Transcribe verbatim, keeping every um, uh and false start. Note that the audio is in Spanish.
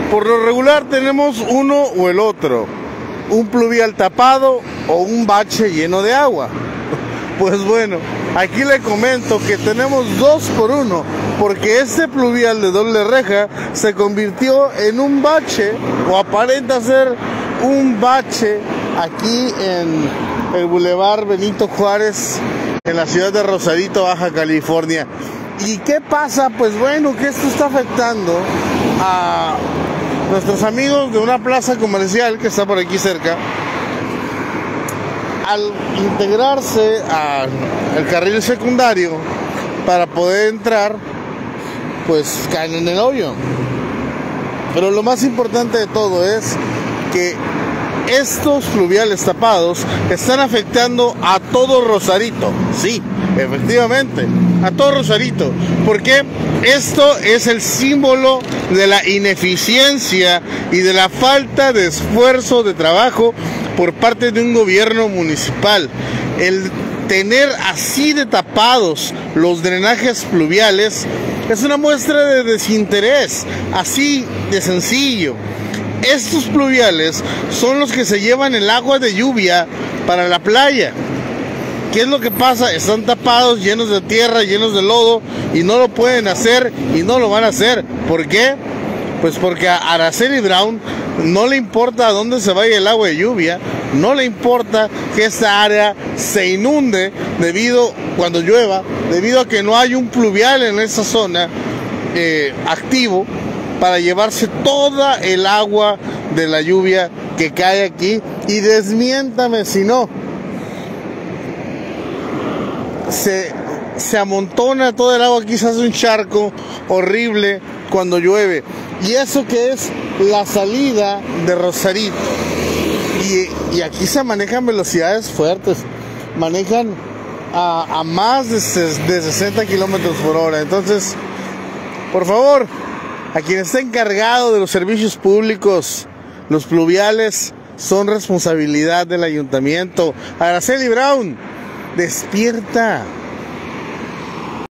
Por lo regular tenemos uno o el otro, un pluvial tapado o un bache lleno de agua. Pues bueno, aquí le comento que tenemos dos por uno, porque este pluvial de doble reja se convirtió en un bache, o aparenta ser un bache, aquí en el Boulevard Benito Juárez, en la ciudad de Rosarito, Baja California. ¿Y qué pasa? Pues bueno, que esto está afectando a nuestros amigos de una plaza comercial que está por aquí cerca. Al integrarse al carril secundario para poder entrar, pues caen en el hoyo. Pero lo más importante de todo es que estos pluviales tapados están afectando a todo Rosarito. Sí, efectivamente, a todo Rosarito. Porque esto es el símbolo de la ineficiencia y de la falta de esfuerzo de trabajo por parte de un gobierno municipal. El tener así de tapados los drenajes pluviales es una muestra de desinterés, así de sencillo. Estos pluviales son los que se llevan el agua de lluvia para la playa. ¿Qué es lo que pasa? Están tapados, llenos de tierra, llenos de lodo, y no lo pueden hacer y no lo van a hacer. ¿Por qué? Pues porque a Araceli Brown no le importa a dónde se vaya el agua de lluvia, no le importa que esta área se inunde debido, cuando llueva, debido a que no hay un pluvial en esa zona eh, activo para llevarse toda el agua de la lluvia que cae aquí. Y desmiéntame si no, se, se amontona todo el agua, aquí se hace un charco horrible cuando llueve. Y eso que es la salida de Rosarito. Y, y aquí se manejan velocidades fuertes, manejan a, a más de, de sesenta kilómetros por hora. Entonces, por favor, a quien está encargado de los servicios públicos, los pluviales son responsabilidad del ayuntamiento. Araceli Brown, despierta.